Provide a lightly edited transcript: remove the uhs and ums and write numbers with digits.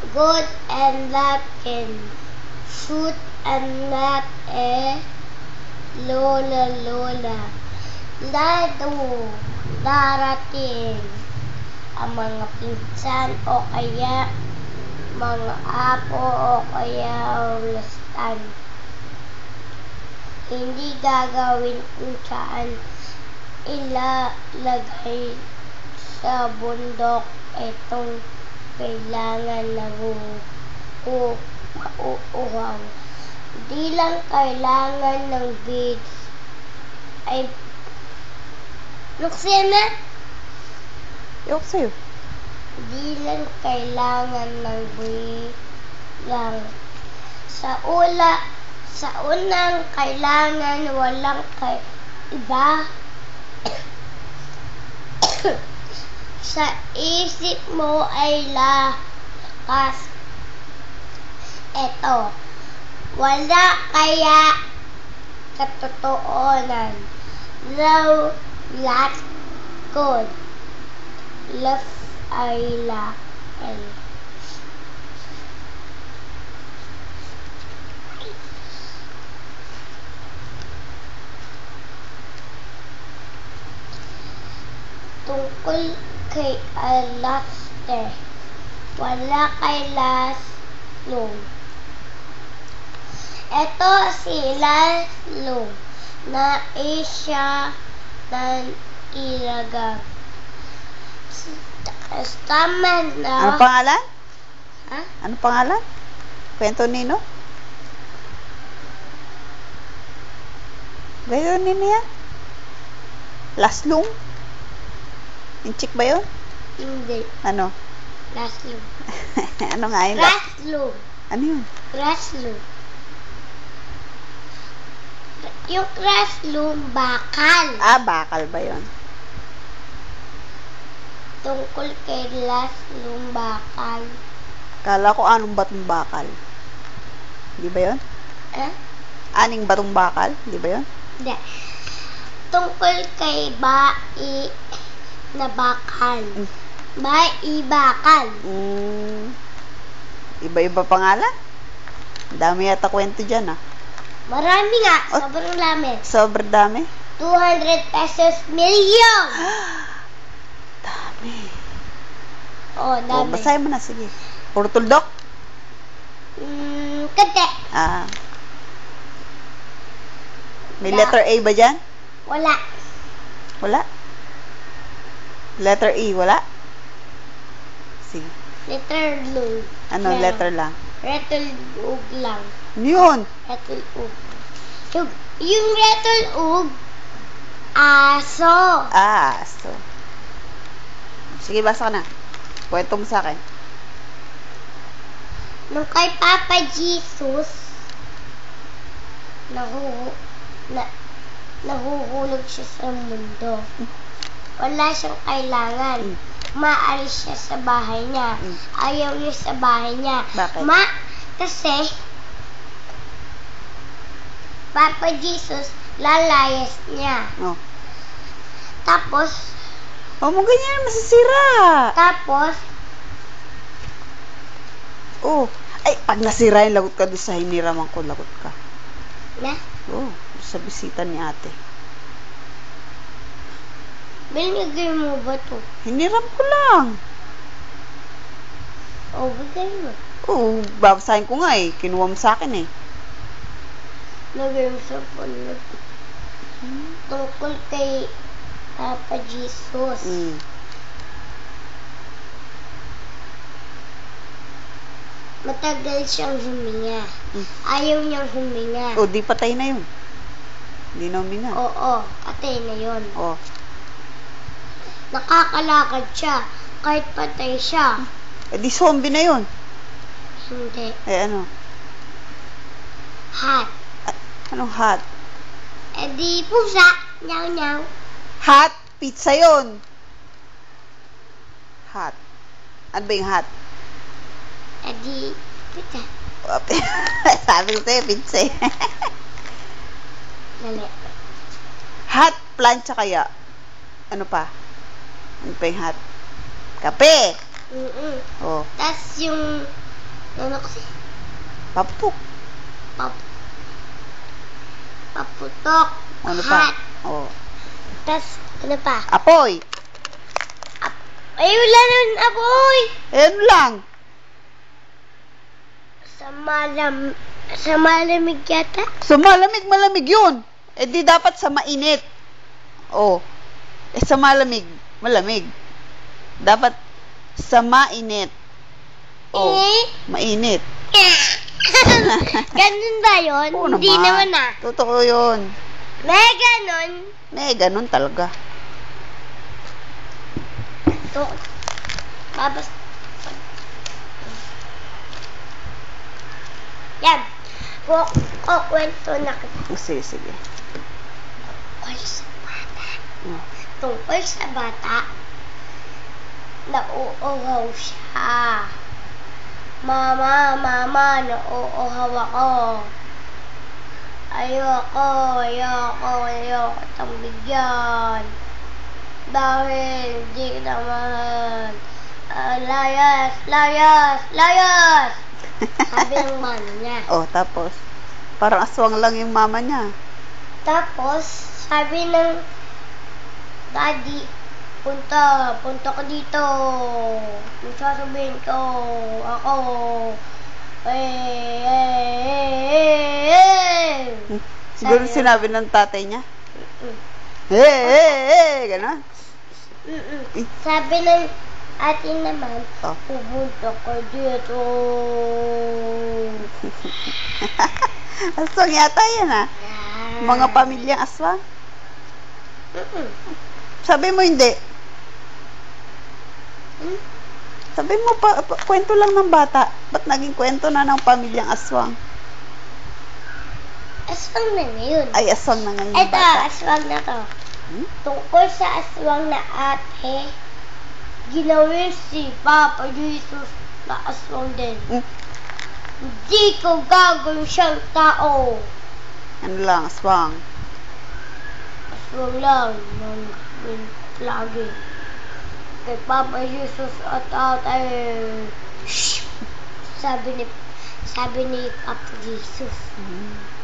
good and that can shoot and not lola. Lalo darating ang mga pinsan o kaya mga apo o kaya ulastan. Hindi gagawin kung saan ilalagay sa bundok itong kailangan na mauuhaw. Di lang kailangan ng beads ay Luxena? Yok sa'yo. Di lang kailangan ng bilang. Sa unang kailangan walang iba. Sa isip mo ay lakas. Eto, wala kaya katotohanan. Low, last, good. Left ay lakas. Tungkol kay Alaste, wala kay Laszlo. Ito si Laszlo na siya ng ilagag. Tama na. Ano pangalan? Ha? Ano pangalan? Kwento Nino? Kwento Nino yan? Laslong? Yung chick ba yun? Hindi. Ano? Laszlo. Ano nga yun? Laszlo. Ano yun? Laszlo. Yung Laszlo, bakal. Ah, bakal ba yun? Tungkol kay Laszlo, bakal. Kala ko anong batong bakal. Di ba yun? Aning batong bakal? Di ba yun? Hindi. Tungkol kay Bai na bakal. Bai bakal. Iba-iba pangalan? Dami yata kwento dyan, ah. Marami nga. Sobrang dami. Sobrang dami? 200 pesos million. Dami. Oh, dami. Basahin mo na, sige. Puro tuldok? Kante. May letter A ba dyan? Wala. Wala? Letter E, wala? Sige. Letter U. Ano letter lang? Letter U lang. Ano yun? Letter U. Yung letter U, aso. Ah, so. Sige, basa ka na. Kwento mo sa akin. Nung kay Papa Jesus, nahuhulog siya sa mundo. Wala siyang kailangan. Maalis siya sa bahay niya. Ayaw niya sa bahay niya. Bakit? Kasi Papa Jesus lalayas niya. Oh. Tapos Huwag mo ganyan, masisira. Ay, pag nasira yung lagot ka doon sa hiniraman ko, lagot ka. Sa bisita ni ate. Binigay mo ba to? Hiniram ko lang. Bigay mo. Babasahin ko nga eh. Kinuha mo sa akin eh. Lagay mo sa phone. Tungkol kay Papa Jesus. Matagal siyang huminga. Ayaw niyang huminga. Di patay na yun. Hindi na huminga. Oo, patay na yun. Nakakalakad siya. Kahit patay siya. Di zombie na yun. Hindi. Ano? Hat. Anong hat? Di pusa. Nyaw. Hat? Pizza yun. Hat. Ano ba yung hat? Di pizza. Sabi ko sa'yo, pizza eh. Dali. Hat, plancha kaya. Ano pa? Ano pa yung hat? Kape! Tas yung Ano kasi? Papuk. Paputok. Ano pa? Hat. Oh. Tas, ano pa? Apoy. Ay, wala naman apoy. Ano lang? Sa malamig yata? Sa malamig yun. Eh di dapat sa mainit. Oh. Eh sa malamig. Dapat sa mainit. Oh. Mainit. Ganun ba yun? Oo Hindi naman ah. Totoo yun. May ganun. Ganun talaga. Ito. Babas. Yan. Kukwento na kita. Sige. Tungkol sa bata, nauuhaw siya. Mama, nauuhaw ako. Ayoko itong bigyan. Dahil di naman. Layas! Sabi ng mama niya. Oh, tapos, parang aswang lang yung mama niya. Tapos, sabi ng daddy, punta ka dito. Sasabihin ko, ako, Siguro sinabi ng tatay niya. Gano'n. Sabi ng ate naman, Oh. pupunta ka dito. Aswang yata yan ah. Mga pamilyang aswang. Sabi mo hindi. Sabi mo kwento lang ng bata. Ba't naging kwento na ng pamilyang aswang? Aswang na yun. Ay, aswang na ngayon Ito, bata. aswang na to. Tungkol sa aswang na ate, ginawin si Papa Jesus na aswang din. Hindi ko gagawin siyang tao. Ano lang, aswang. Aswang lang, lagi. Kay Papa Jesus at ate. Shh! Sabi ni Papa Jesus.